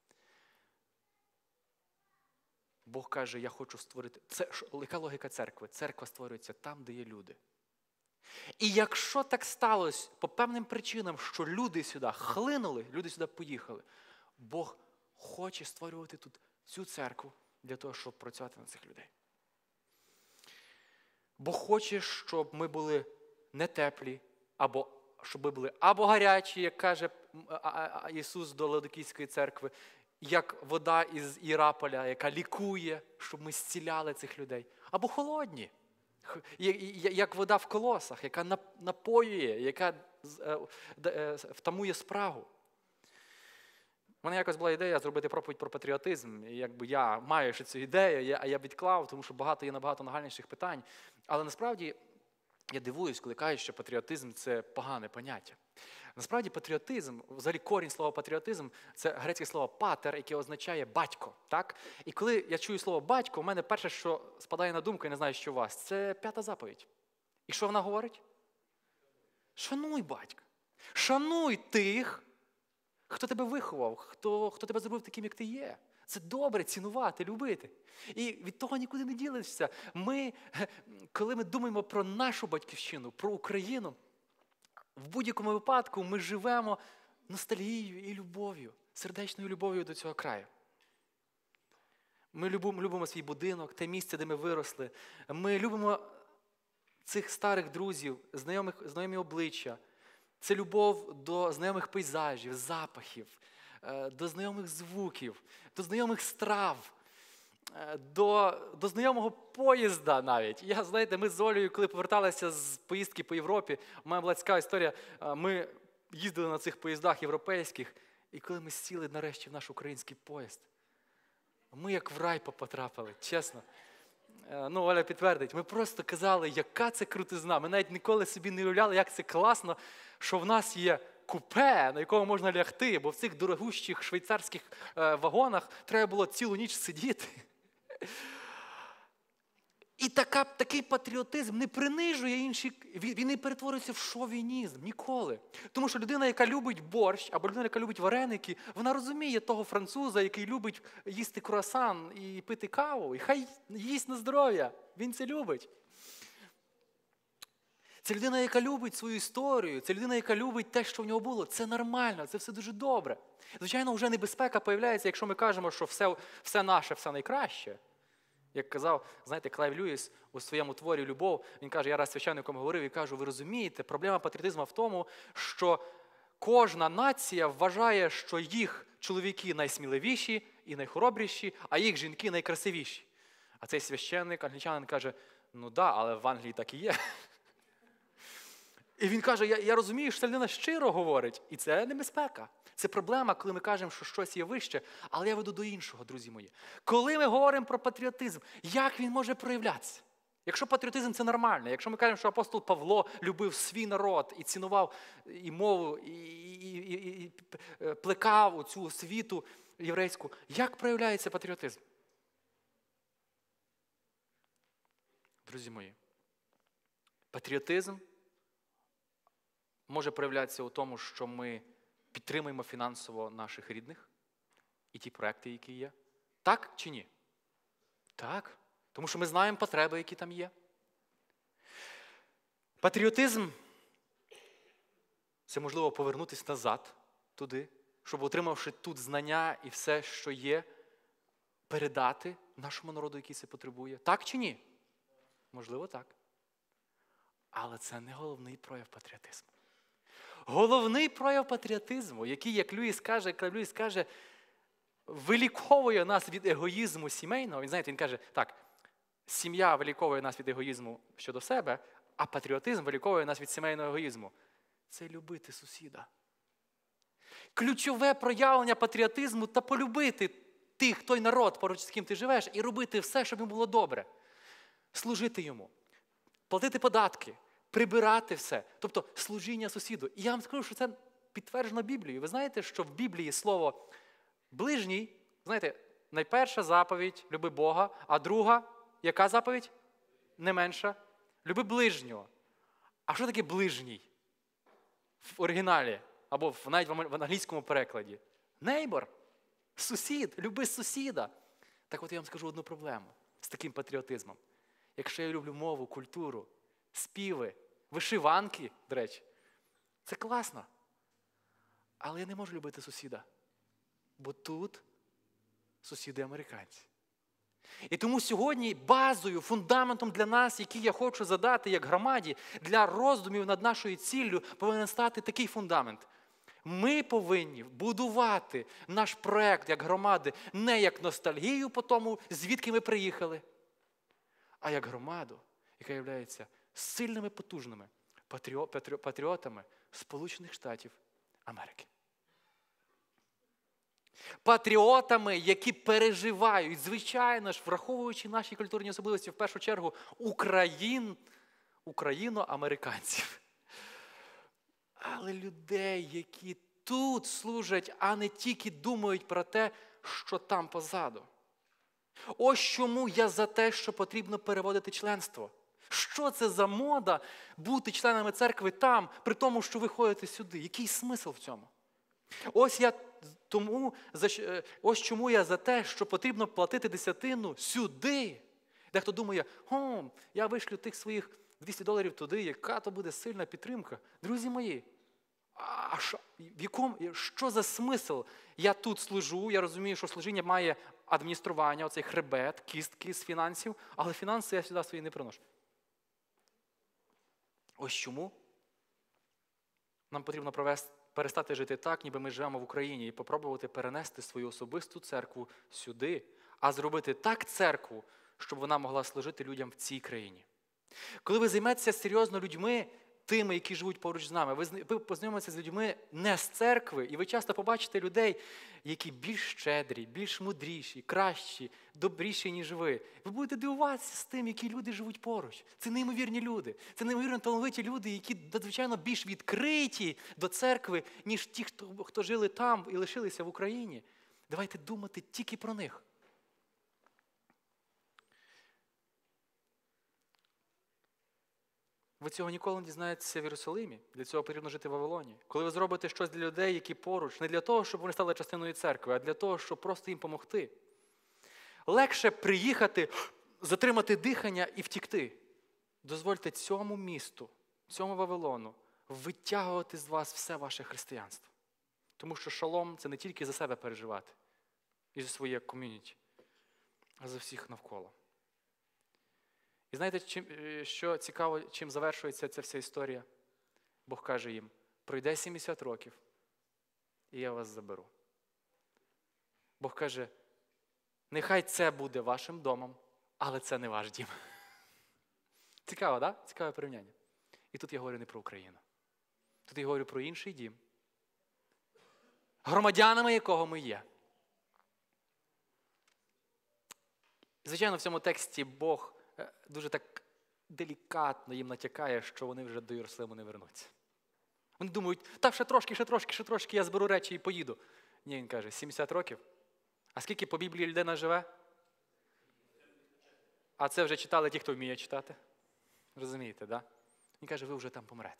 Бог каже, я хочу створити... Яка логіка церкви? Церква створюється там, де є люди. І якщо так сталося по певним причинам, що люди сюди хлинули, люди сюди поїхали, Бог хоче створювати тут цю церкву для того, щоб працювати на цих людей. Бог хоче, щоб ми були не теплі, або щоб ми були або гарячі, як каже Ісус до Лаодикійської церкви. як вода із Іраполя, яка лікує, щоб ми зціляли цих людей. Або холодні, як вода в колосах, яка напоює, яка втамує спрагу. У мене якось була ідея зробити проповідь про патріотизм. І якби я маю ще цю ідею, а я відклав, тому що є набагато нагальніших питань. Але насправді я дивуюсь, коли кажуть, що патріотизм – це погане поняття. Насправді патріотизм, взагалі корінь слова патріотизм – це грецьке слово «патер», яке означає «батько». Так? І коли я чую слово «батько», у мене перше, що спадає на думку, я не знаю, що у вас, це 5-та заповідь. І що вона говорить? Шануй батька. Шануй тих, хто тебе виховав, хто тебе зробив таким, як ти є. Це добре цінувати, любити. І від того нікуди не ділишся. Коли ми думаємо про нашу батьківщину, про Україну, в будь-якому випадку ми живемо ностальгією і любов'ю, сердечною любов'ю до цього краю. Ми любимо свій будинок, те місце, де ми виросли. Ми любимо цих старих друзів, знайомі обличчя. Це любов до знайомих пейзажів, запахів, до знайомих звуків, до знайомих страв, до знайомого поїзда навіть. Ми з Олею, коли поверталися з поїздки по Європі, у мене була цікава історія, ми їздили на цих поїздах європейських, і коли ми сіли нарешті в наш український поїзд, ми як в рай потрапили, чесно. Оля підтвердить, ми просто казали, яка це крутизна. Ми навіть ніколи собі не уявляли, як це класно, що в нас є купе, на якому можна лягти, бо в цих дорогущих швейцарських вагонах треба було цілу ніч сидіти. І такий патріотизм не принижує інші, він не перетворюється в шовінізм ніколи. Тому що людина, яка любить борщ, або людина, яка любить вареники, вона розуміє того француза, який любить їсти круасан і пити каву, і хай їсть на здоров'я, він це любить. Це людина, яка любить свою історію, це людина, яка любить те, що в нього було. Це нормально, це все дуже добре. Звичайно, вже небезпека появляється, якщо ми кажемо, що все наше, все найкраще. Як казав, знаєте, Клайв Льюіс у своєму творі «Любов», він каже, я раз священником говорив і кажу, ви розумієте, проблема патріотизму в тому, що кожна нація вважає, що їх чоловіки найсміливіші і найхоробріші, а їх жінки найкрасивіші. А цей священник, англічанин, каже, але в Англії так і є. І він каже, я розумію, що ця людина щиро говорить, і це небезпека. Це проблема, коли ми кажемо, що щось є вище, але я веду до іншого, друзі мої. Коли ми говоримо про патріотизм, як він може проявлятися? Якщо патріотизм – це нормально, якщо ми кажемо, що апостол Павло любив свій народ і цінував і мову, і плекав оцю освіту єврейську, як проявляється патріотизм? Друзі мої, патріотизм може проявлятися у тому, що ми підтримуємо фінансово наших рідних і ті проекти, які є. Так чи ні? Так. Тому що ми знаємо потреби, які там є. Патріотизм – це, можливо, повернутися назад туди, щоб, отримавши тут знання і все, що є, передати нашому народу, який це потребує. Так чи ні? Можливо, так. Але це не головний прояв патріотизму. Головний прояв патріотизму, який, як Льюіс каже, виліковує нас від егоїзму сімейного. Він каже, так, сім'я виліковує нас від егоїзму щодо себе, а патріотизм виліковує нас від сімейного егоїзму. Це любити сусіда. Ключове проявлення патріотизму – та полюбити той народ, поруч з ким ти живеш, і робити все, щоб йому було добре. Служити йому, платити податки, прибирати все. Тобто служіння сусіду. І я вам скажу, що це підтверджено Біблією. Ви знаєте, що в Біблії слово «ближній», знаєте, найперша заповідь – люби Бога, а друга – яка заповідь? Не менша. Люби ближнього. А що таке ближній? В оригіналі, або навіть в англійському перекладі. Neighbor. Сусід. Люби сусіда. Так от я вам скажу одну проблему з таким патріотизмом. Якщо я люблю мову, культуру, співи, вишиванки, до речі, це класно. Але я не можу любити сусіда. Бо тут сусіди американці. І тому сьогодні базою, фундаментом для нас, який я хочу задати як громаді, для роздумів над нашою ціллю, повинен стати такий фундамент. Ми повинні будувати наш проект як громади не як ностальгію по тому, звідки ми приїхали, а як громаду, яка є сильними, потужними патріотами Сполучених Штатів Америки. Патріотами, які переживають, звичайно ж, враховуючи наші культурні особливості, в першу чергу, україно-американців. Але людей, які тут служать, а не тільки думають про те, що там позаду. Ось чому я за те, що потрібно переводити членство. Що це за мода бути членами церкви там, при тому, що ви ходите сюди? Який смисл в цьому? Ось чому я за те, що потрібно платити десятину сюди. Дехто думає, я вишлю тих своїх $200 туди, яка то буде сильна підтримка. Друзі мої, що за смисл? Я тут служу, я розумію, що служіння має адміністрування, оцей хребет, кістки з фінансів, але фінанси я сюди свої не приношу. Ось чому нам потрібно перестати жити так, ніби ми живемо в Україні, і попробувати перенести свою особисту церкву сюди, а зробити так церкву, щоб вона могла служити людям в цій країні. Коли ви займетеся серйозно людьми, тими, які живуть поруч з нами, ви познайомитеся з людьми не з церкви, і ви часто побачите людей, які більш щедрі, більш мудріші, кращі, добріші, ніж ви. Ви будете дивуватися з тим, які люди живуть поруч. Це неймовірні люди. Це неймовірно талановиті люди, які надзвичайно більш відкриті до церкви, ніж ті, хто жили там і лишилися в Україні. Давайте думати тільки про них. Ви цього ніколи не дізнаєтеся в Єрусалимі. Для цього потрібно жити в Вавилоні. Коли ви зробите щось для людей, які поруч, не для того, щоб вони стали частиною церкви, а для того, щоб просто їм допомогти. Легше приїхати, затримати дихання і втікти. Дозвольте цьому місту, цьому Вавилону витягувати з вас все ваше християнство. Тому що шалом – це не тільки за себе переживати і за своє ком'юніті, а за всіх навколо. І знаєте, що цікаво, чим завершується ця вся історія? Бог каже їм, пройде 70 років, і я вас заберу. Бог каже, нехай це буде вашим домом, але це не ваш дім. Цікаво, так? Да? Цікаве порівняння. І тут я говорю не про Україну. Тут я говорю про інший дім, громадянами якого ми є. Звичайно, в цьому тексті Бог дуже так делікатно їм натякає, що вони вже до Єрусалиму не вернуться. Вони думають, ще трошки, я зберу речі і поїду. Ні, він каже, 70 років. А скільки по Біблії людина живе? А це вже читали ті, хто вміє читати. Розумієте, да? Він каже, ви вже там помрете.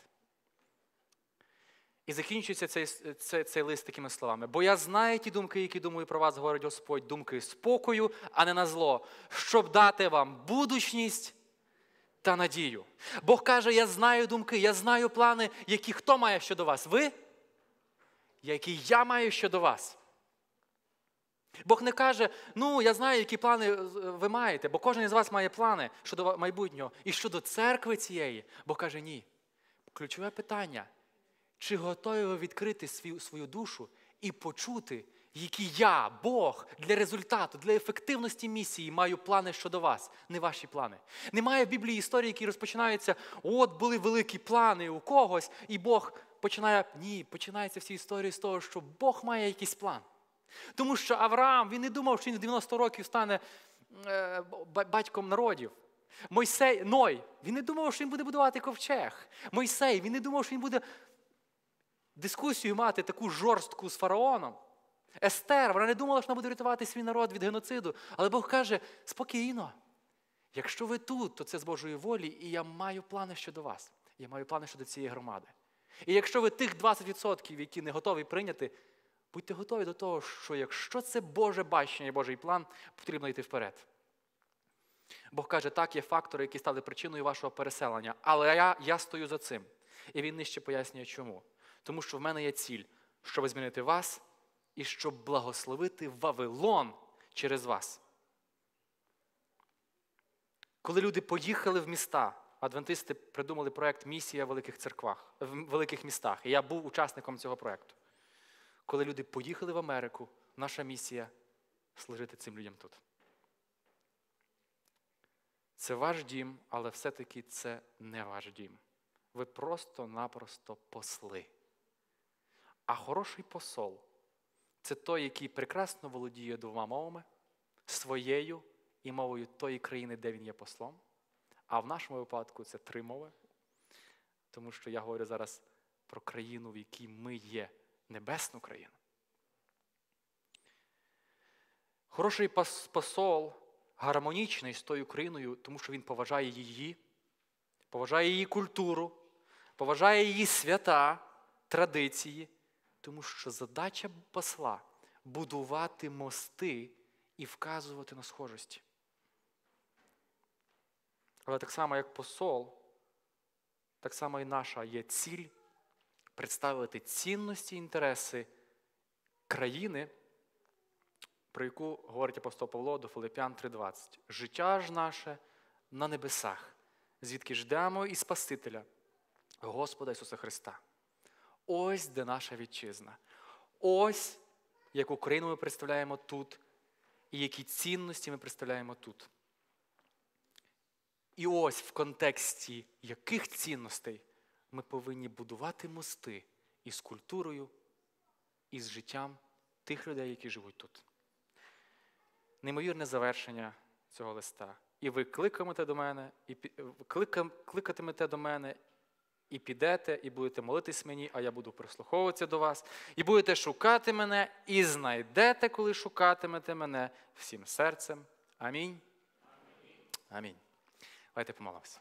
І закінчується цей лист такими словами. Бо я знаю ті думки, які думаю про вас, говорить Господь, думки спокою, а не на зло, щоб дати вам будучність та надію. Бог каже, я знаю думки, я знаю плани, які хто має щодо вас? Ви? Які я маю щодо вас. Бог не каже, я знаю, які плани ви маєте, бо кожен із вас має плани щодо майбутнього. І щодо церкви цієї, Бог каже, ні. Ключове питання. Чи готові ви відкрити свою душу і почути, які я, Бог, для результату, для ефективності місії маю плани щодо вас, не ваші плани. Немає в Біблії історії, які розпочинаються, були великі плани у когось, і Бог починаються всі історії з того, що Бог має якийсь план. Тому що Авраам, він не думав, що він в 90 років стане батьком народів. Ной, він не думав, що він буде будувати ковчег. Мойсей, він не думав, що він буде дискусію мати таку жорстку з фараоном. Естер, вона не думала, що вона буде рятувати свій народ від геноциду. Але Бог каже, спокійно, якщо ви тут, то це з Божої волі, і я маю плани щодо вас. Я маю плани щодо цієї громади. І якщо ви тих 20%, які не готові прийняти, будьте готові до того, що якщо це Боже бачення і Божий план, потрібно йти вперед. Бог каже, так, є фактори, які стали причиною вашого переселення, але я стою за цим. І він нижче пояснює, чому. Тому що в мене є ціль, щоб змінити вас і щоб благословити Вавилон через вас. Коли люди поїхали в міста, адвентисти придумали проєкт «Місія в великих церквах», в великих містах. І я був учасником цього проєкту. Коли люди поїхали в Америку, наша місія – служити цим людям тут. Це ваш дім, але все-таки це не ваш дім. Ви просто-напросто посли. А хороший посол – це той, який прекрасно володіє двома мовами, своєю і мовою тої країни, де він є послом. А в нашому випадку це 3 мови. Тому що я говорю зараз про країну, в якій ми є, небесну країну. Хороший посол гармонічний з тою країною, тому що він поважає її культуру, поважає її свята, традиції, тому що задача посла – будувати мости і вказувати на схожості. Але так само, як посол, так само і наша є ціль представити цінності і інтереси країни, про яку говорить апостол Павло до Филип'ян 3:20. «Життя ж наше на небесах, звідки ждемо і Спасителя, Господа Ісуса Христа». Ось де наша вітчизна. Ось яку країну ми представляємо тут і які цінності ми представляємо тут. І ось в контексті яких цінностей ми повинні будувати мости із культурою, і з життям тих людей, які живуть тут. Неймовірне завершення цього листа. І ви кликатимете до мене, і підете, і будете молитись мені, а я буду прислуховуватися до вас. І будете шукати мене, і знайдете, коли шукатимете мене всім серцем. Амінь. Амінь. Давайте помолимося.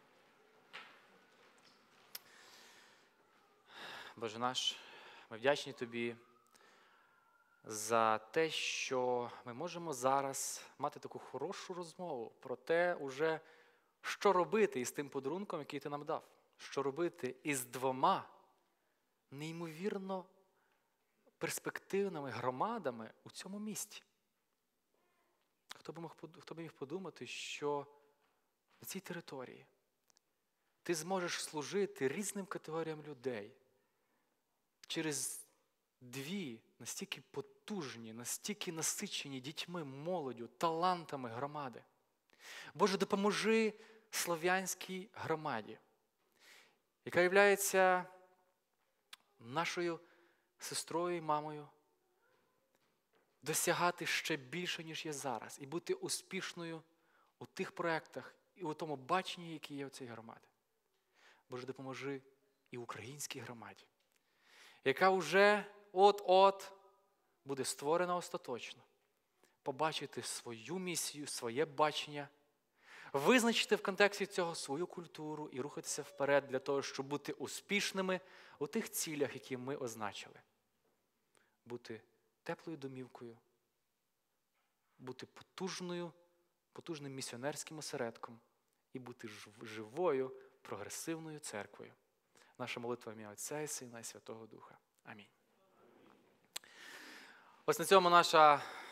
Боже наш, ми вдячні Тобі за те, що ми можемо зараз мати таку хорошу розмову про те, уже, що робити із тим подарунком, який Ти нам дав. Що робити із 2 неймовірно перспективними громадами у цьому місті. Хто б міг подумати, що на цій території ти зможеш служити різним категоріям людей через 2 настільки потужні, настільки насичені дітьми, молоддю, талантами громади. Боже, допоможи слов'янській громаді, яка є нашою сестрою і мамою, досягати ще більше, ніж є зараз, і бути успішною у тих проєктах і у тому баченні, яке є у цій громаді. Боже, допоможи і українській громаді, яка вже от-от буде створена остаточно, побачити свою місію, своє бачення, визначити в контексті цього свою культуру і рухатися вперед для того, щоб бути успішними у тих цілях, які ми означили. Бути теплою домівкою, бути потужним місіонерським осередком і бути живою, прогресивною церквою. Наша молитва в ім'я Отця і Сина і Святого Духа. Амінь. Ось на цьому наша